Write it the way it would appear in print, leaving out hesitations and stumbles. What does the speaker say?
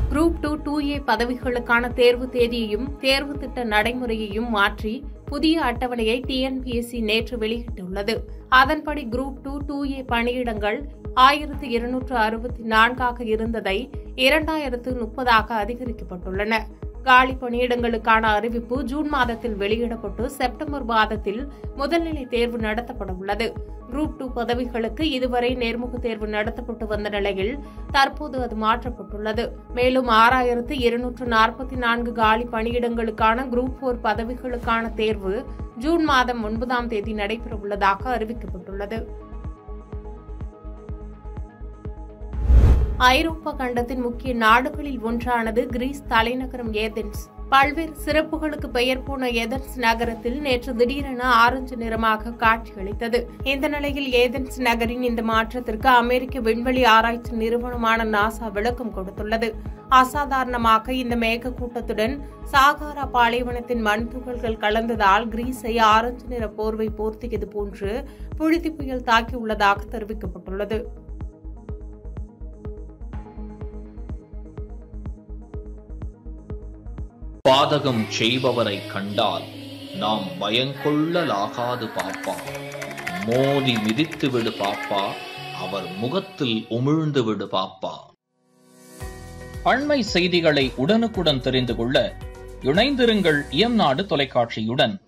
Group 2 2A பதவிகளுக்கான தேர்வு தேதியையும் தேர்வு திட்ட நடைமுறையையும் மாற்றி புதிய அட்டவணையை TNPSC நேற்று வெளியிட்டுள்ளது. அதன்படி குரூப் 2 2A பணியிடங்கள் 1264 இருந்ததை 2030 அதிகரிக்கப்பட்டுள்ளன. காலி பணியிடங்களுக்கான அறிவிப்பு ஜூன் மாதத்தில் வெளியிடப்பட்டு செப்டம்பர் மாதத்தில் முதல்நிலை தேர்வு நடத்தப்பட உள்ளது. குரூப் 2 பதவிகளுக்கு இதுவரை நேர்முக தேர்வு நடத்தப்பட்டு வந்த நிலையில் தற்போது அது மாற்றப்பட்டுள்ளது. மேலும் 6244 காலி பணியிடங்களுக்கான குரூப் 4 பதவிகளுக்கான தேர்வு ஜூன் மாதம் 9ஆம் தேதி நடைபெறவுள்ளதாக அறிவிக்கப்பட்டுள்ளது. ஐரோப்பா கண்டத்தின் முக்கிய நாடுகளில் ஒன்றானது கிரீஸ் தலைநகரம் ஏதென்ஸ். பல்வேறு சிறப்புகளுக்கு பெயர் போன ஏதென்ஸ் நகரத்தில் நேற்று திடீரென ஆரஞ்சு நிறமாக காட்சியளித்தது. இந்த நிலையில் ஏதென்ஸ் நகரின் இந்த மாற்றத்திற்கு அமெரிக்க விண்வெளி ஆராய்ச்சி நிறுவனமான நாசா விளக்கம் கொடுத்துள்ளது. அசாதாரணமாக இந்த மேகக்கூட்டத்துடன் சாகாரா பாலைவனத்தின் மண் துகள்கள் கலந்ததால் கிரீஸை ஆரஞ்சு நிற போர்வை போர்த்தியது போன்று புழுதி புயல் தாக்கியுள்ளதாக தெரிவிக்கப்பட்டுள்ளது. பாதகம் செய்பவரை கண்டால் நாம் பயங்கொள்ளலாகாது பாப்பா. மோதி மிதித்து விடு பாப்பா, அவர் முகத்தில் உமிழ்ந்து விடு பாப்பா. அண்மை செய்திகளை உடனுக்குடன் தெரிந்து கொள்ள இணைந்திருங்கள் இயம்நாடு தொலைக்காட்சியுடன்.